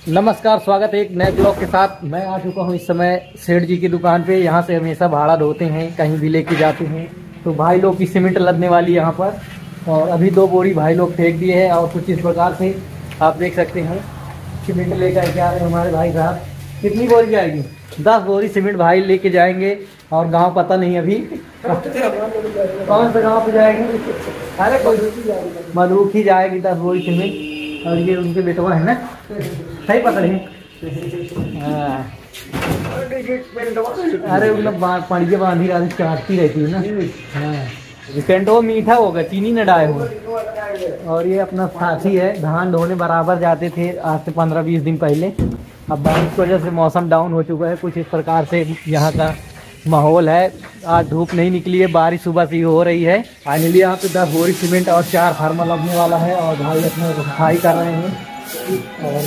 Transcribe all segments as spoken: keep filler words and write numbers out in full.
नमस्कार, स्वागत है एक नए ब्लॉग के साथ। मैं आ चुका हूँ इस समय सेठ जी की दुकान पे। यहाँ से हमेशा भाड़ा ढोते हैं, कहीं भी लेके जाते हैं। तो भाई लोग की सीमेंट लदने वाली यहाँ पर, और अभी दो बोरी भाई लोग फेंक दिए हैं। और कुछ इस प्रकार से आप देख सकते हैं सीमेंट लेकर के आ रहे हैं हमारे भाई साहब। कितनी बोरी जाएगी? दस बोरी सीमेंट भाई लेके जाएंगे। और गाँव पता नहीं अभी कौन सा गाँव पे जाएंगे। अरे मधुखी जाएगी दस बोरी सीमेंट। और ये उनके बेटवा है ना, सही पता नहीं। अरे मतलब पड़िए बांधी राधी काटती रहती है ना। हाँ, पेंटो मीठा होगा, चीनी न डाले हो। और ये अपना साथी है, धान ढोने बराबर जाते थे आज से पंद्रह बीस दिन पहले। अब बारिश की वजह से मौसम डाउन हो चुका है। कुछ इस प्रकार से यहाँ का माहौल है। आज धूप नहीं निकली है, बारिश सुबह से हो रही है। फाइनली यहाँ पे दस बोरी सीमेंट और चार फार्मा लगने वाला है। और भाई अपने सफाई कर रहे हैं। और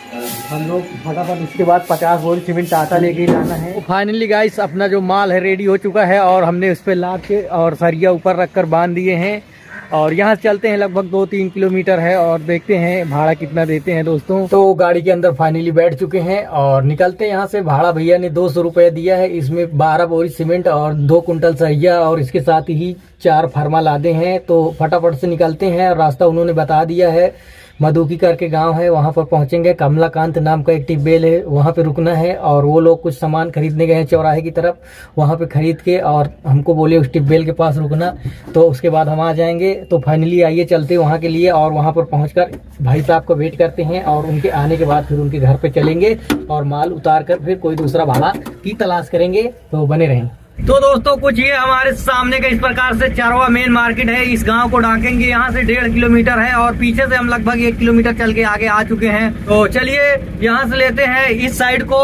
हम लोग फटाफट इसके बाद पचास बोरी सीमेंट टाटा लेके जाना है। तो फाइनली गाइस अपना जो माल है रेडी हो चुका है। और हमने उस पर लाद के और सरिया ऊपर रख कर बांध दिए हैं। और यहाँ चलते हैं, लगभग दो तीन किलोमीटर है। और देखते हैं भाड़ा कितना देते हैं दोस्तों। तो गाड़ी के अंदर फाइनली बैठ चुके हैं और निकलते हैं यहाँ से। भाड़ा भैया ने दो सौ रुपया दिया है। इसमें बारह बोरी सीमेंट और दो कुंटल सरिया और इसके साथ ही चार फार्मा लादे हैं। तो फटाफट से निकलते हैं। रास्ता उन्होंने बता दिया है, मधुकी करके गांव है, वहां पर पहुंचेंगे। कमलाकांत नाम का एक टिब्बेल है, वहां पे रुकना है। और वो लोग कुछ सामान खरीदने गए हैं चौराहे की तरफ, वहां पे खरीद के और हमको बोले उस टिब्बेल के पास रुकना। तो उसके बाद हम आ जाएंगे। तो फाइनली आइए चलते वहां के लिए। और वहां पर पहुंचकर भाई साहब को वेट करते हैं। और उनके आने के बाद फिर उनके घर पे चलेंगे और माल उतार कर फिर कोई दूसरा भाड़ा की तलाश करेंगे। तो बने रहें। तो दोस्तों कुछ ये हमारे सामने का इस प्रकार से चारवा मेन मार्केट है। इस गांव को ढाकेंगे, यहाँ से डेढ़ किलोमीटर है। और पीछे से हम लगभग एक किलोमीटर चल के आगे आ चुके हैं। तो चलिए यहाँ से लेते हैं इस साइड को।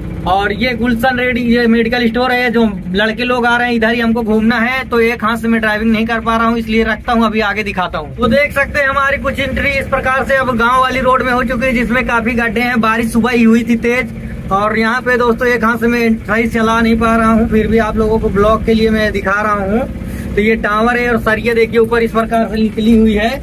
और ये गुलशन रेडी ये मेडिकल स्टोर है। जो लड़के लोग आ रहे हैं इधर ही हमको घूमना है। तो एक हाथ से मैं ड्राइविंग नहीं कर पा रहा हूँ, इसलिए रखता हूँ, अभी आगे दिखाता हूँ। तो देख सकते हैं हमारी कुछ एंट्री इस प्रकार से अब गाँव वाली रोड में हो चुकी है, जिसमें काफी गड्ढे हैं। बारिश सुबह ही हुई थी तेज। और यहाँ पे दोस्तों एक हाथ से मैं सही चला नहीं पा रहा हूँ, फिर भी आप लोगों को ब्लॉग के लिए मैं दिखा रहा हूँ। तो ये टावर है और सरिया देखिए ऊपर इस प्रकार से निकली हुई है।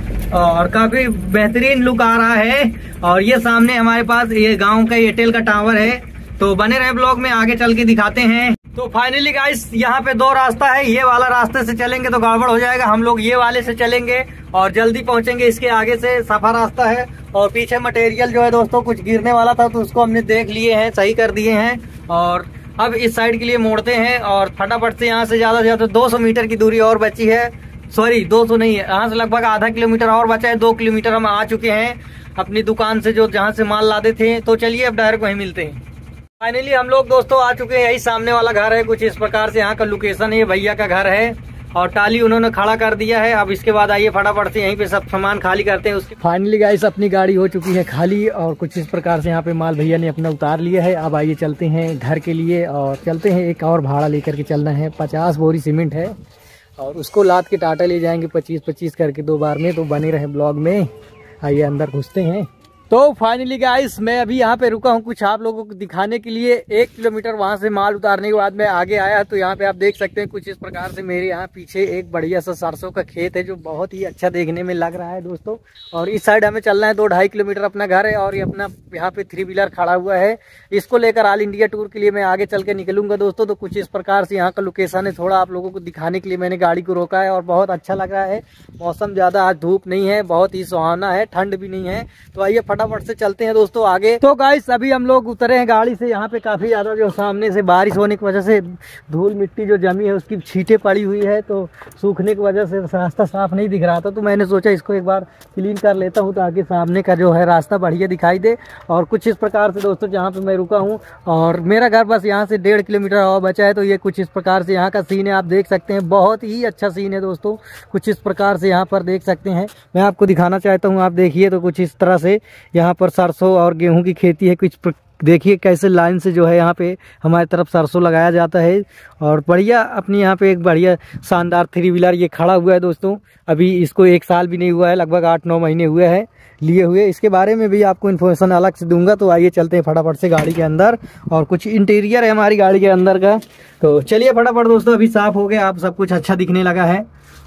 और काफी बेहतरीन लुक आ रहा है। और ये सामने हमारे पास ये गांव का एयरटेल का टावर है। तो बने रहे ब्लॉग में, आगे चल के दिखाते हैं। तो फाइनली गाइस यहाँ पे दो रास्ता है। ये वाला रास्ते से चलेंगे तो गड़बड़ हो जाएगा, हम लोग ये वाले से चलेंगे और जल्दी पहुंचेंगे। इसके आगे से सफा रास्ता है। और पीछे मटेरियल जो है दोस्तों कुछ गिरने वाला था, तो उसको हमने देख लिए हैं, सही कर दिए हैं। और अब इस साइड के लिए मोड़ते हैं। और फटाफट से यहाँ से ज्यादा से ज्यादा दो सौ मीटर की दूरी और बची है। सॉरी दो सौ नहीं है, यहाँ से लगभग आधा किलोमीटर और बचा है। दो किलोमीटर हम आ चुके हैं अपनी दुकान से, जो जहाँ से माल लादे थे। तो चलिए अब डायरेक्ट वहीं मिलते हैं। फाइनली हम लोग दोस्तों आ चुके हैं। यही सामने वाला घर है, कुछ इस प्रकार से यहाँ का लोकेशन है। ये भैया का घर है और टाली उन्होंने खड़ा कर दिया है। अब इसके बाद आइए फटाफट से यहीं पे सब सामान खाली करते हैं। उसके फाइनली गाइस अपनी गाड़ी हो चुकी है खाली। और कुछ इस प्रकार से यहाँ पे माल भैया ने अपना उतार लिया है। अब आइए चलते हैं घर के लिए। और चलते हैं, एक और भाड़ा लेकर के चलना है। पचास बोरी सीमेंट है और उसको लाद के टाटा ले जाएंगे पच्चीस पच्चीस करके दो बार में। तो बने रहे ब्लॉग में, आइए अंदर घुसते हैं। तो फाइनली गाइस मैं अभी यहाँ पे रुका हूँ कुछ आप लोगों को दिखाने के लिए। एक किलोमीटर वहाँ से माल उतारने के बाद मैं आगे आया। तो यहाँ पे आप देख सकते हैं कुछ इस प्रकार से मेरे यहाँ पीछे एक बढ़िया सा सरसों का खेत है, जो बहुत ही अच्छा देखने में लग रहा है दोस्तों। और इस साइड हमें चलना है, दो ढाई किलोमीटर अपना घर है। और ये अपना यहाँ पे थ्री व्हीलर खड़ा हुआ है। इसको लेकर ऑल इंडिया टूर के लिए मैं आगे चल के निकलूंगा दोस्तों। तो कुछ इस प्रकार से यहाँ का लोकेशन है, थोड़ा आप लोगों को दिखाने के लिए मैंने गाड़ी को रोका है। और बहुत अच्छा लग रहा है, मौसम ज्यादा आज धूप नहीं है, बहुत ही सुहावना है, ठंड भी नहीं है। तो आइए फटाफट से चलते हैं दोस्तों आगे। तो गाइस अभी हम लोग उतरे हैं गाड़ी से। यहाँ पे काफी ज्यादा जो सामने से बारिश होने की वजह से धूल मिट्टी जो जमी है उसकी छींटे पड़ी हुई है। तो सूखने की वजह से रास्ता साफ नहीं दिख रहा था। तो मैंने सोचा इसको एक बार क्लीन कर लेता हूँ ताकि सामने का जो है रास्ता बढ़िया दिखाई दे। और कुछ इस प्रकार से दोस्तों जहाँ पे मैं रुका हूँ, और मेरा घर बस यहाँ से डेढ़ किलोमीटर और बचा है। तो ये कुछ इस प्रकार से यहाँ का सीन है, आप देख सकते हैं। बहुत ही अच्छा सीन है दोस्तों, कुछ इस प्रकार से यहाँ पर देख सकते हैं। मैं आपको दिखाना चाहता हूँ, आप देखिए। तो कुछ इस तरह से यहाँ पर सरसों और गेहूं की खेती है। कुछ देखिए कैसे लाइन से जो है यहाँ पे हमारी तरफ सरसों लगाया जाता है। और बढ़िया अपनी यहाँ पे एक बढ़िया शानदार थ्री व्हीलर ये खड़ा हुआ है दोस्तों। अभी इसको एक साल भी नहीं हुआ है, लगभग आठ नौ महीने हुए हैं लिए हुए। इसके बारे में भी आपको इन्फॉर्मेशन अलग से दूंगा। तो आइए चलते हैं फटाफट से गाड़ी के अंदर। और कुछ इंटीरियर है हमारी गाड़ी के अंदर का। तो चलिए फटाफट दोस्तों, अभी साफ हो गया, आप सब कुछ अच्छा दिखने लगा है।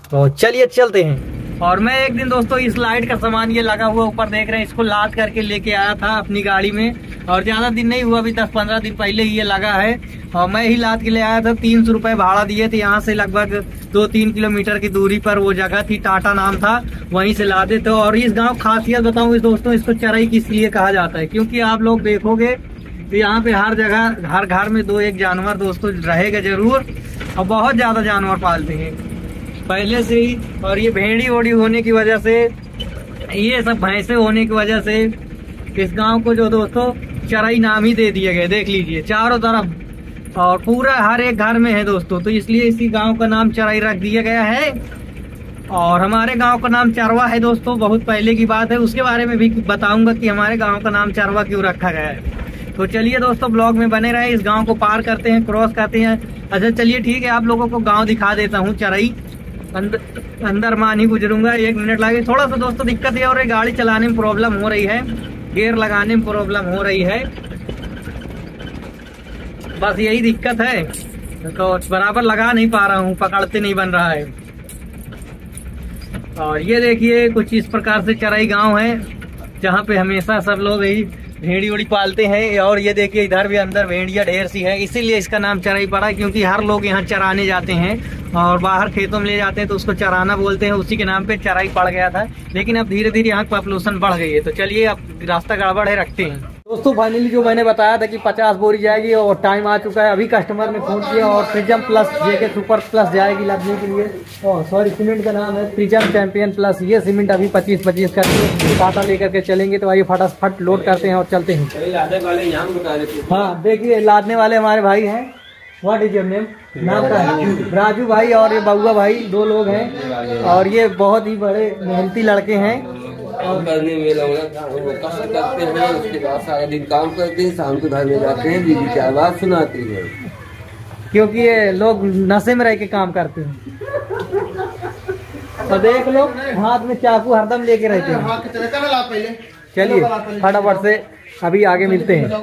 तो चलिए चलते हैं। और मैं एक दिन दोस्तों इस लाइट का सामान ये लगा हुआ ऊपर देख रहे हैं, इसको लाद करके लेके आया था अपनी गाड़ी में, और ज्यादा दिन नहीं हुआ, अभी दस पंद्रह दिन पहले ही ये लगा है, और मैं ही लाद के ले आया था। तीन सौ रुपए भाड़ा दिए थे, यहाँ से लगभग दो तीन किलोमीटर की दूरी पर वो जगह थी, टाटा नाम था, वहीं से लादे थे। और इस गाँव खासियत बताऊँ इस दोस्तों, इसको चराई किस लिए कहा जाता है, क्योंकि आप लोग देखोगे तो यहाँ पे हर जगह हर घर में दो एक जानवर दोस्तों रहेगा जरूर, और बहुत ज्यादा जानवर पालते हैं पहले से ही। और ये भेड़ी वोड़ी होने की वजह से, ये सब भैंसे होने की वजह से इस गांव को जो दोस्तों चराई नाम ही दे दिए गए। देख लीजिए चारों तरफ, और पूरा हर एक घर में है दोस्तों, तो इसलिए इसी गांव का नाम चराई रख दिया गया है। और हमारे गांव का नाम चरवा है दोस्तों, बहुत पहले की बात है, उसके बारे में भी बताऊंगा कि हमारे गांव का नाम चरवा क्यों रखा गया है। तो चलिए दोस्तों ब्लॉग में बने रहे, इस गांव को पार करते हैं, क्रॉस करते हैं। अच्छा चलिए ठीक है, आप लोगों को गांव दिखा देता हूँ चराई। अंदर अंदर मान ही गुजरूंगा, एक मिनट लगे। थोड़ा सा दोस्तों दिक्कत है, और गाड़ी चलाने में प्रॉब्लम हो रही है, गियर लगाने में प्रॉब्लम हो रही है, बस यही दिक्कत है। तो बराबर लगा नहीं पा रहा हूँ, पकड़ते नहीं बन रहा है। और ये देखिए कुछ इस प्रकार से चराई गांव है, जहाँ पे हमेशा सब लोग यही भेड़ी उड़ी पालते हैं। और ये देखिए इधर भी अंदर भेड़िया ढेर सी है, इसीलिए इसका नाम चराई पड़ा, क्योंकि हर लोग यहाँ चराने जाते हैं और बाहर खेतों में ले जाते हैं, तो उसको चराना बोलते हैं, उसी के नाम पे चराई पड़ गया था। लेकिन अब धीरे धीरे यहाँ पॉपुलेशन बढ़ गई है। तो चलिए अब रास्ता गड़बड़ है, रखते हैं दोस्तों। फाइनली जो मैंने बताया था कि पचास बोरी जाएगी, और टाइम आ चुका है। अभी कस्टमर ने फोन किया, और Prism plus JK super plus जाएगी लादने के लिए। और सॉरी सीमेंट का नाम है प्रिज्म चैंपियन प्लस। ये सीमेंट अभी पच्चीस पच्चीस करके टाटा लेकर के चलेंगे। तो आइए फटाफट लोड करते हैं और चलते हैं। हाँ देखिए लादने वाले हमारे भाई हैं। What is your name? नाम का है राजू भाई, और ये बउआ भाई, दो लोग हैं। और ये बहुत ही बड़े मेहनती लड़के हैं। काम करने में वो कसरत करते हैं, उसके बाद सारा दिन काम करते हैं, शाम को घर में जाते हैं, बीवी की आवाज सुनाती है, क्योंकि ये लोग नशे में रह के काम करते हैं। तो देख लो हाथ में चाकू हरदम लेके रहते हैं। चलिए फटाफट से अभी आगे मिलते हैं।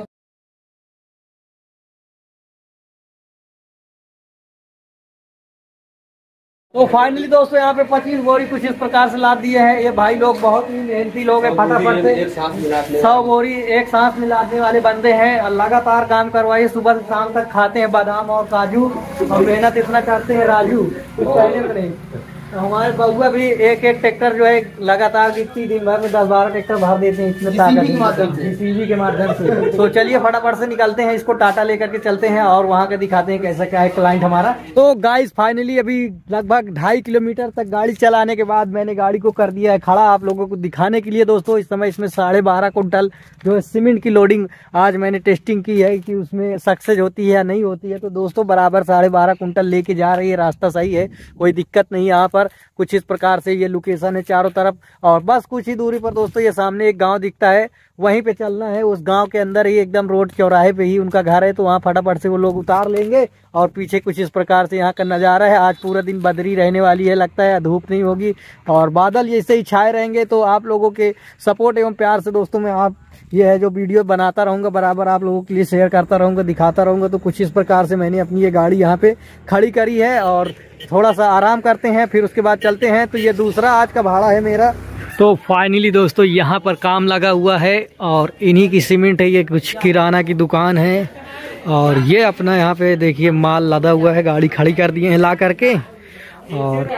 तो फाइनली दोस्तों यहाँ पे पच्चीस बोरी कुछ इस प्रकार से लाद दिए हैं। ये भाई लोग बहुत ही मेहनती लोग हैं, फटाफट से सौ बोरी एक सांस में लादने वाले बंदे हैं। लगातार काम करवाइए, सुबह से शाम तक खाते हैं बादाम और काजू, और मेहनत इतना करते हैं राजू कुछ पहले में नहीं। हमारे बउआ भी एक एक ट्रैक्टर जो है लगातार कितनी दिन भर में दस बारह ट्रैक्टर भर देते हैं इसमें जीसीबी के माध्यम से। तो चलिए फटाफट से निकलते हैं, इसको टाटा लेकर के चलते हैं और वहाँ के दिखाते हैं कैसा क्या है क्लाइंट हमारा। तो गाइस फाइनली अभी लगभग ढाई किलोमीटर तक गाड़ी चलाने के बाद मैंने गाड़ी को कर दिया है खड़ा, आप लोगों को दिखाने के लिए। दोस्तों इस समय इसमें साढ़े बारह कुंटल जो है सीमेंट की लोडिंग आज मैंने टेस्टिंग की है कि उसमें सक्सेस होती है या नहीं होती है। तो दोस्तों बराबर साढ़े बारह कुंटल लेके जा रही है, रास्ता सही है, कोई दिक्कत नहीं। यहाँ पर कुछ इस प्रकार से ये लोकेशन है चारों तरफ, और बस कुछ ही दूरी पर दोस्तों ये सामने एक गांव दिखता है, वहीं पे चलना है। उस गांव के अंदर ही एकदम रोड चौराहे पे ही उनका घर है, तो वहाँ फटाफट से वो लोग उतार लेंगे। और पीछे कुछ इस प्रकार से यहाँ का नज़ारा है। आज पूरा दिन बदरी रहने वाली है, लगता है धूप नहीं होगी और बादल ऐसे ही छाए रहेंगे। तो आप लोगों के सपोर्ट एवं प्यार से दोस्तों मैं आप ये है जो वीडियो बनाता रहूँगा, बराबर आप लोगों के लिए शेयर करता रहूँगा, दिखाता रहूँगा। तो कुछ इस प्रकार से मैंने अपनी ये गाड़ी यहाँ पे खड़ी करी है, और थोड़ा सा आराम करते हैं, फिर उसके बाद चलते हैं। तो ये दूसरा आज का भाड़ा है मेरा। तो फाइनली दोस्तों यहाँ पर काम लगा हुआ है, और इन्हीं की सीमेंट है। ये कुछ किराना की दुकान है, और ये अपना यहाँ पे देखिए माल लदा हुआ है, गाड़ी खड़ी कर दिए हैं ला करके। और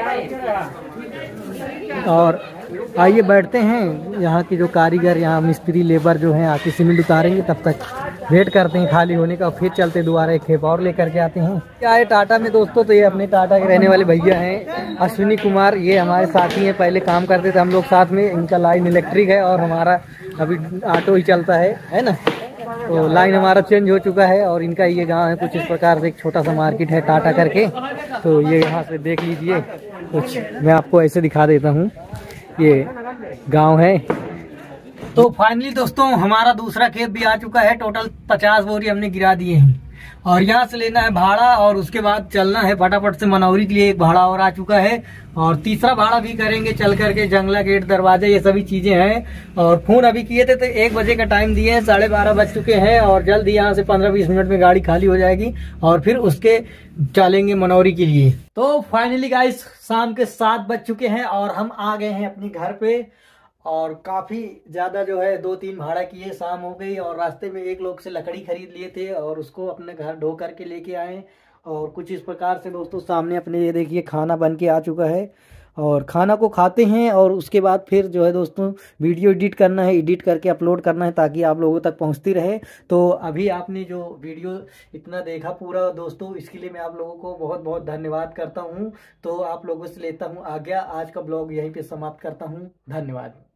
और आइए बैठते हैं, यहाँ की जो कारीगर, यहाँ मिस्त्री लेबर जो हैं आके सीमेंट उतारेंगे, तब तक वेट करते हैं खाली होने का, फिर चलते दोबारा एक खेप और लेकर के आते हैं। क्या है टाटा में दोस्तों, तो ये अपने टाटा के रहने वाले भैया हैं अश्विनी कुमार, ये हमारे साथी हैं, पहले काम करते थे हम लोग साथ में। इनका लाइन इलेक्ट्रिक है और हमारा अभी ऑटो ही चलता है है ना। तो लाइन हमारा चेंज हो चुका है, और इनका ये गांव है कुछ इस प्रकार से, एक छोटा सा मार्केट है टाटा करके। तो ये यहाँ से देख लीजिए, कुछ मैं आपको ऐसे दिखा देता हूँ, ये गांव है। तो फाइनली दोस्तों हमारा दूसरा खेत भी आ चुका है, टोटल पचास बोरी हमने गिरा दिए हैं। और यहाँ से लेना है भाड़ा और उसके बाद चलना है फटाफट से मनौरी के लिए। एक भाड़ा और आ चुका है और तीसरा भाड़ा भी करेंगे चल करके। जंगला गेट, दरवाजे, ये सभी चीजें हैं। और फोन अभी किए थे तो एक बजे का टाइम दिए हैं, साढ़े बारह बज चुके हैं और जल्द यहाँ से पंद्रह बीस मिनट में गाड़ी खाली हो जाएगी और फिर उसके चलेंगे मनौरी के लिए। तो फाइनली गाइस शाम के सात बज चुके हैं और हम आ गए हैं अपने घर पे। और काफी ज्यादा जो है दो तीन भाड़ा किए, शाम हो गई और रास्ते में एक लोग से लकड़ी खरीद लिए थे और उसको अपने घर ढो करके लेके आए। और कुछ इस प्रकार से दोस्तों सामने अपने ये देखिए खाना बन के आ चुका है और खाना को खाते हैं और उसके बाद फिर जो है दोस्तों वीडियो एडिट करना है, एडिट करके अपलोड करना है ताकि आप लोगों तक पहुंचती रहे। तो अभी आपने जो वीडियो इतना देखा पूरा दोस्तों, इसके लिए मैं आप लोगों को बहुत बहुत धन्यवाद करता हूं। तो आप लोगों से लेता हूं आज्ञा। आज का ब्लॉग यहीं पे समाप्त करता हूं। धन्यवाद।